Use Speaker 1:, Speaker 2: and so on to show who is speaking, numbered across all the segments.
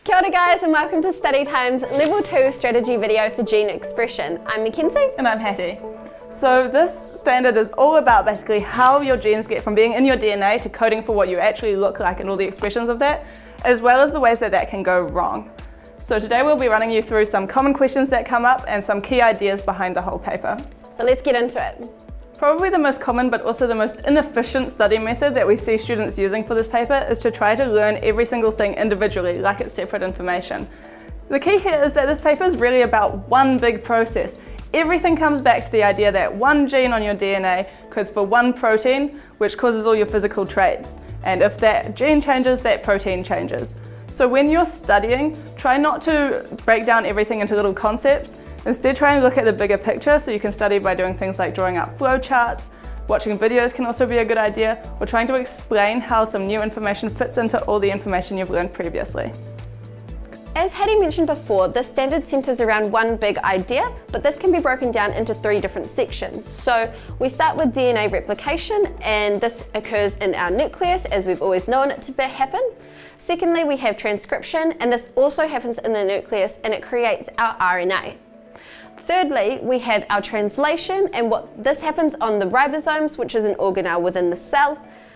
Speaker 1: Kia ora guys and welcome to Study Time's Level 2 strategy video for gene expression. I'm Mackenzie.
Speaker 2: And I'm Hattie. So this standard is all about basically how your genes get from being in your DNA to coding for what you actually look like and all the expressions of that, as well as the ways that can go wrong. So today we'll be running you through some common questions that come up and some key ideas behind the whole paper.
Speaker 1: So let's get into it.
Speaker 2: Probably the most common but also the most inefficient study method that we see students using for this paper is to try to learn every single thing individually like it's separate information. The key here is that this paper is really about one big process. Everything comes back to the idea that one gene on your DNA codes for one protein which causes all your physical traits, and if that gene changes, that protein changes. So when you're studying, try not to break down everything into little concepts. Instead, try and look at the bigger picture, so you can study by doing things like drawing out flowcharts. Watching videos can also be a good idea, or trying to explain how some new information fits into all the information you've learned previously.
Speaker 1: As Hattie mentioned before, this standard centres around one big idea, but this can be broken down into 3 different sections. So we start with DNA replication, and this occurs in our nucleus as we've always known it to happen. Secondly, we have transcription, and this also happens in the nucleus and it creates our RNA. Thirdly, we have our translation, and this happens on the ribosomes, which is an organelle within the cell.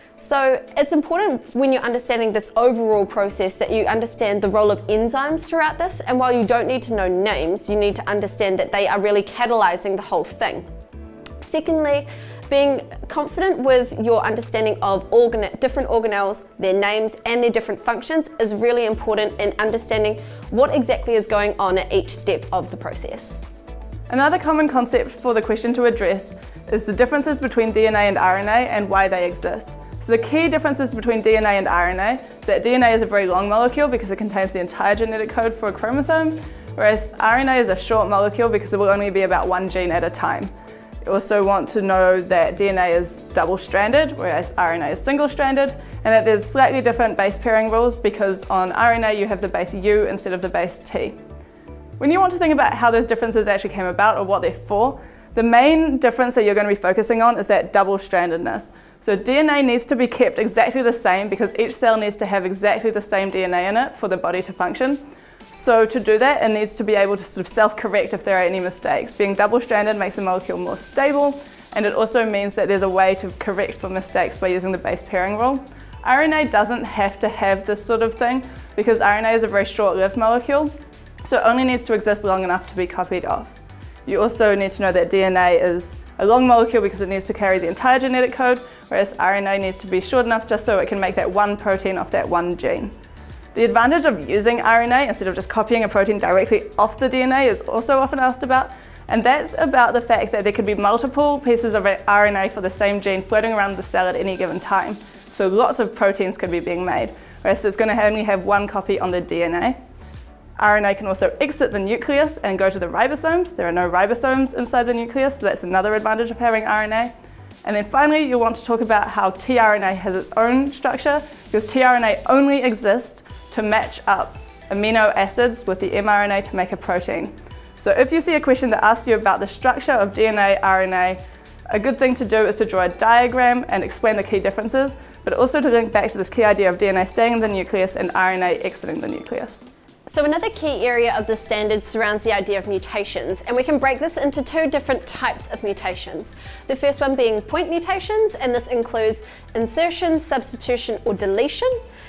Speaker 1: So it's important when you're understanding this overall process that you understand the role of enzymes throughout this, and while you don't need to know names, you need to understand that they are really catalyzing the whole thing. Secondly, being confident with your understanding of different organelles, their names and their different functions is really important in understanding what exactly is going on at each step of the process.
Speaker 2: Another common concept for the question to address is the differences between DNA and RNA and why they exist. So the key differences between DNA and RNA is that DNA is a very long molecule because it contains the entire genetic code for a chromosome, whereas RNA is a short molecule because it will only be about one gene at a time. You also want to know that DNA is double-stranded, whereas RNA is single-stranded, and that there's slightly different base pairing rules because on RNA you have the base U instead of the base T. When you want to think about how those differences actually came about or what they're for, the main difference that you're going to be focusing on is that double-strandedness. So DNA needs to be kept exactly the same because each cell needs to have exactly the same DNA in it for the body to function. So to do that, it needs to be able to sort of self-correct if there are any mistakes. Being double-stranded makes the molecule more stable, and it also means that there's a way to correct for mistakes by using the base pairing rule. RNA doesn't have to have this sort of thing because RNA is a very short-lived molecule, so it only needs to exist long enough to be copied off. You also need to know that DNA is a long molecule because it needs to carry the entire genetic code, whereas RNA needs to be short enough just so it can make that one protein off that one gene. The advantage of using RNA instead of just copying a protein directly off the DNA is also often asked about, and that's about the fact that there could be multiple pieces of RNA for the same gene floating around the cell at any given time. So lots of proteins could be being made, whereas it's going to only have one copy on the DNA. RNA can also exit the nucleus and go to the ribosomes. There are no ribosomes inside the nucleus, so that's another advantage of having RNA. And then finally, you'll want to talk about how tRNA has its own structure, because tRNA only exists to match up amino acids with the mRNA to make a protein. So if you see a question that asks you about the structure of DNA, RNA, a good thing to do is to draw a diagram and explain the key differences, but also to link back to this key idea of DNA staying in the nucleus and RNA exiting the nucleus.
Speaker 1: So another key area of the standard surrounds the idea of mutations, and we can break this into 2 different types of mutations. The first one being point mutations, and this includes insertion, substitution or deletion.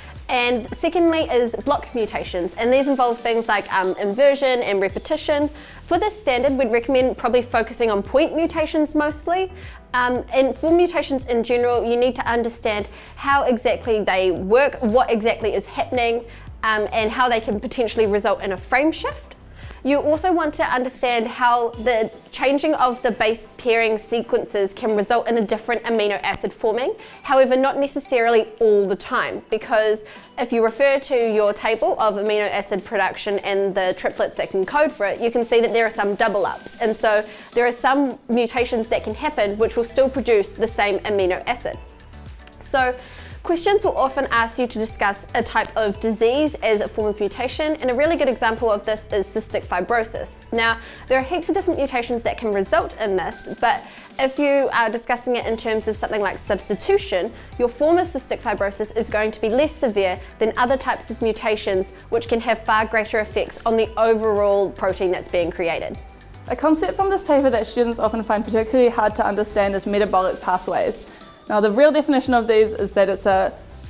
Speaker 1: And secondly is block mutations, and these involve things like inversion and repetition. For this standard, we'd recommend probably focusing on point mutations mostly. And for mutations in general, you need to understand how exactly they work, what exactly is happening, and how they can potentially result in a frame shift. You also want to understand how the changing of the base pairing sequences can result in a different amino acid forming, however not necessarily all the time, because if you refer to your table of amino acid production and the triplets that can code for it, you can see that there are some double ups, and so there are some mutations that can happen which will still produce the same amino acid. So Questions will often ask you to discuss a type of disease as a form of mutation, and a really good example of this is cystic fibrosis. Now, there are heaps of different mutations that can result in this, but if you are discussing it in terms of something like substitution, your form of cystic fibrosis is going to be less severe than other types of mutations, which can have far greater effects on the overall protein that's being created.
Speaker 2: A concept from this paper that students often find particularly hard to understand is metabolic pathways. Now, the real definition of these is that it's a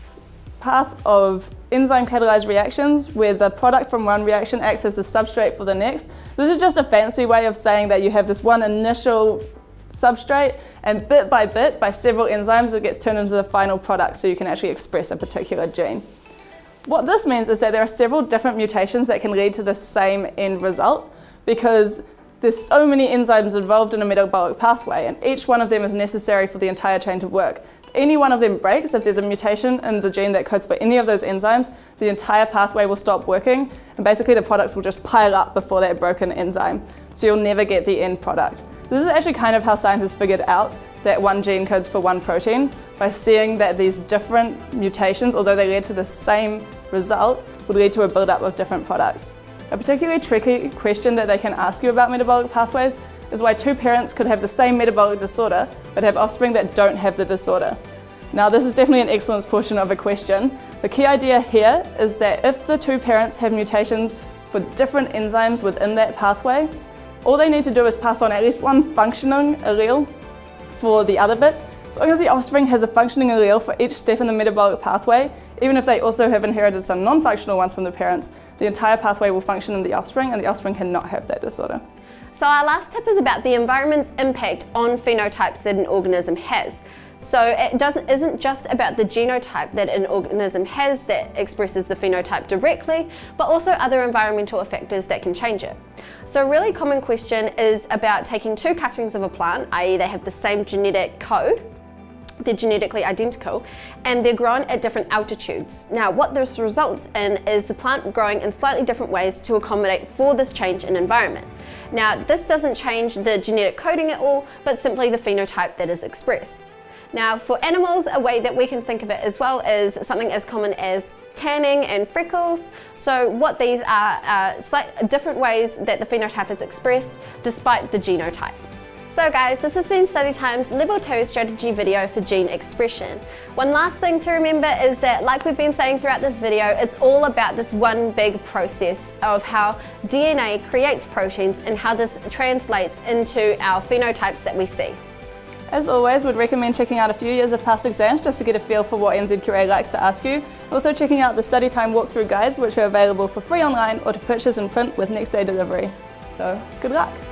Speaker 2: path of enzyme-catalyzed reactions where the product from one reaction acts as the substrate for the next. This is just a fancy way of saying that you have this one initial substrate, and bit by several enzymes, it gets turned into the final product so you can actually express a particular gene. What this means is that there are several different mutations that can lead to the same end result, because there's so many enzymes involved in a metabolic pathway, and each one of them is necessary for the entire chain to work. If any one of them breaks, if there's a mutation in the gene that codes for any of those enzymes, the entire pathway will stop working, and basically the products will just pile up before that broken enzyme. So you'll never get the end product. This is actually kind of how scientists figured out that one gene codes for one protein, by seeing that these different mutations, although they led to the same result, would lead to a build-up of different products. A particularly tricky question that they can ask you about metabolic pathways is why two parents could have the same metabolic disorder but have offspring that don't have the disorder. Now, this is definitely an excellence portion of a question. The key idea here is that if the two parents have mutations for different enzymes within that pathway, all they need to do is pass on at least one functioning allele for the other bits. As long as the offspring has a functioning allele for each step in the metabolic pathway, even if they also have inherited some non-functional ones from the parents, the entire pathway will function in the offspring, and the offspring cannot have that disorder.
Speaker 1: So our last tip is about the environment's impact on phenotypes that an organism has. So it isn't just about the genotype that an organism has that expresses the phenotype directly, but also other environmental factors that can change it. So a really common question is about taking two cuttings of a plant, i.e. they have the same genetic code, they're genetically identical, and they're grown at different altitudes. Now, what this results in is the plant growing in slightly different ways to accommodate for this change in environment. Now, this doesn't change the genetic coding at all, but simply the phenotype that is expressed. Now, for animals, a way that we can think of it as well is something as common as tanning and freckles. So what these are different ways that the phenotype is expressed despite the genotype. So guys, this has been Study Time's Level 2 strategy video for gene expression. One last thing to remember is that, like we've been saying throughout this video, it's all about this one big process of how DNA creates proteins and how this translates into our phenotypes that we see.
Speaker 2: As always, we'd recommend checking out a few years of past exams just to get a feel for what NZQA likes to ask you. Also checking out the Study Time walkthrough guides, which are available for free online or to purchase in print with next day delivery. So, good luck!